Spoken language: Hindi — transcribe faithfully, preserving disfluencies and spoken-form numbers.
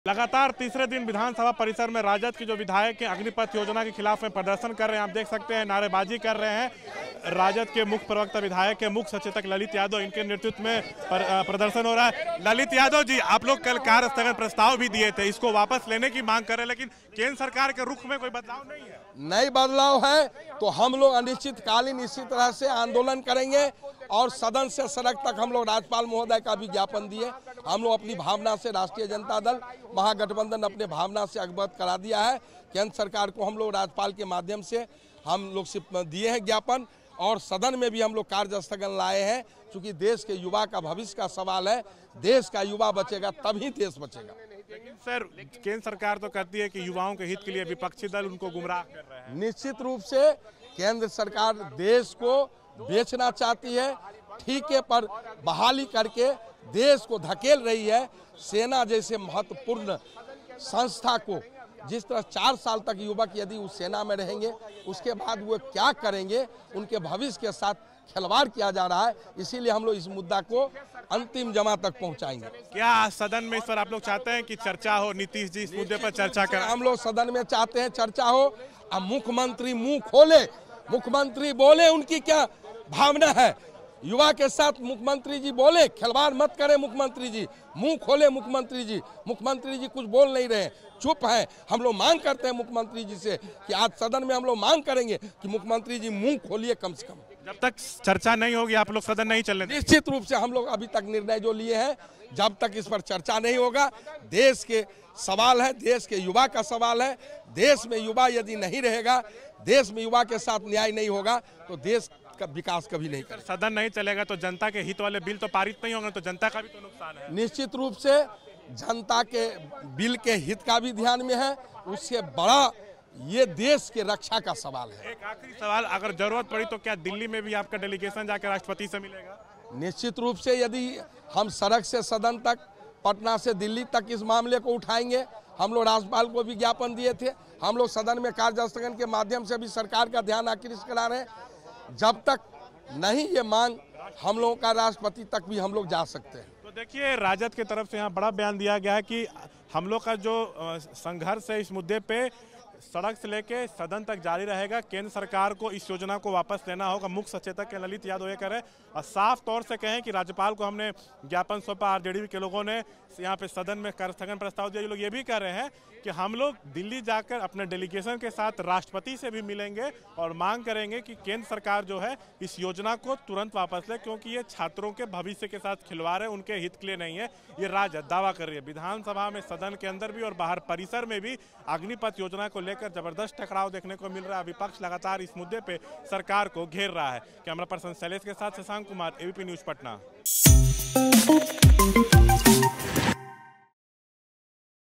लगातार तीसरे दिन विधानसभा परिसर में राजद की जो विधायक हैं अग्निपथ योजना के खिलाफ में प्रदर्शन कर रहे हैं। आप देख सकते हैं नारेबाजी कर रहे हैं। राजद के मुख्य प्रवक्ता विधायक के मुख्य सचेतक ललित यादव, इनके नेतृत्व में पर, प्रदर्शन हो रहा है। ललित यादव जी, आप लोग कल कार्य स्थगन प्रस्ताव भी दिए थे, इसको वापस लेने की मांग कर रहे हैं, लेकिन केंद्र सरकार के रुख में कोई बदलाव नहीं है। नई बदलाव है तो हम लोग अनिश्चितकालीन इसी तरह से आंदोलन करेंगे और सदन से सड़क तक हम लोग राज्यपाल महोदय का भी ज्ञापन दिए। हम लोग अपनी भावना से, राष्ट्रीय जनता दल महागठबंधन अपने भावना से अवगत करा दिया है। केंद्र सरकार को हम लोग राज्यपाल के माध्यम से हम लोग दिए हैं ज्ञापन, और सदन में भी हम लोग कार्य स्थगन लाए हैं, क्योंकि देश के युवा का भविष्य का सवाल है। देश का युवा बचेगा तभी देश बचेगा। लेकिन सर, केंद्र सरकार तो कहती है कि युवाओं के हित के लिए विपक्षी दल उनको गुमराह कर रहे हैं। निश्चित रूप से केंद्र सरकार देश को बेचना चाहती है, ठीके पर बहाली करके देश को धकेल रही है। सेना जैसे महत्वपूर्ण संस्था को जिस तरह चार साल तक युवक यदि उस सेना में रहेंगे, उसके बाद वो क्या करेंगे, उनके भविष्य के साथ खिलवाड़ किया जा रहा है। इसीलिए हम लोग इस मुद्दा को अंतिम जमा तक पहुंचाएंगे। क्या सदन में इस पर आप लोग चाहते हैं कि चर्चा हो, नीतीश जी इस मुद्दे पर चर्चा करें? हम लोग सदन में चाहते हैं चर्चा हो, अब मुख्यमंत्री मुंह खोले, मुख्यमंत्री बोले उनकी क्या भावना है। युवा के साथ मुख्यमंत्री जी बोले, खिलवाड़ मत करें मुख्यमंत्री जी, मुंह खोले मुख्यमंत्री जी। मुख्यमंत्री जी कुछ बोल नहीं रहे, चुप हैं। हम लोग मांग करते हैं मुख्यमंत्री जी से कि आज सदन में हम लोग मांग करेंगे कि मुख्यमंत्री जी मुंह खोलिए कम से कम। जब तक चर्चा नहीं होगी आप लोग सदन नहीं चलने? निश्चित रूप से हम लोग अभी तक निर्णय जो लिए हैं, जब तक इस पर चर्चा नहीं होगा, देश के सवाल है, देश के युवा का सवाल है। देश में युवा यदि नहीं रहेगा, देश में युवा के साथ न्याय नहीं होगा, तो देश का विकास कभी नहीं कर। सदन नहीं चलेगा तो जनता के हित वाले बिल तो पारित नहीं होंगे, तो जनता का भी तो नुकसान है। निश्चित रूप से जनता के बिल के हित का भी ध्यान में है, उससे बड़ा ये देश के रक्षा का सवाल है। एक आखिरी सवाल, अगर जरूरत पड़ी तो क्या दिल्ली में भी आपका डेलीगेशन जाकर राष्ट्रपति से मिलेगा? निश्चित रूप से यदि हम सड़क से सदन तक, पटना से दिल्ली तक इस मामले को उठाएंगे। हम लोग राज्यपाल को भी ज्ञापन दिए थे। हम लोग सदन में कार्य स्थगन के माध्यम से भी सरकार का ध्यान आकृष्ट करा रहे हैं। जब तक नहीं ये मांग हम लोगों का राष्ट्रपति तक भी हम लोग जा सकते हैं। तो देखिए, राजद की तरफ से यहाँ बड़ा बयान दिया गया है कि हम लोग का जो संघर्ष है इस मुद्दे पे सड़क से लेके सदन तक जारी रहेगा। केंद्र सरकार को इस योजना को वापस लेना होगा। मुख्य सचेतक के ललित यादव ये करें और साफ तौर से कहें कि राज्यपाल को हमने ज्ञापन सौंपा। आरजेडी के लोगों ने यहाँ पे सदन में कार्य स्थगन प्रस्ताव दिया। ये लोग ये भी कह रहे हैं कि हम लोग दिल्ली जाकर अपने डेलीगेशन के साथ राष्ट्रपति से भी मिलेंगे और मांग करेंगे कि केंद्र सरकार जो है इस योजना को तुरंत वापस ले, क्योंकि ये छात्रों के भविष्य के साथ खिलवाड़ है, उनके हित के लिए नहीं है। ये राजद दावा कर रही है। विधानसभा में, सदन के अंदर भी और बाहर परिसर में भी अग्निपथ योजना को लेकर जबरदस्त टकराव देखने को मिल रहा है। विपक्ष लगातार इस मुद्दे पे सरकार को घेर रहा है। कैमरा पर्सन शैलेश के साथ शशांक कुमार, एबीपी न्यूज पटना।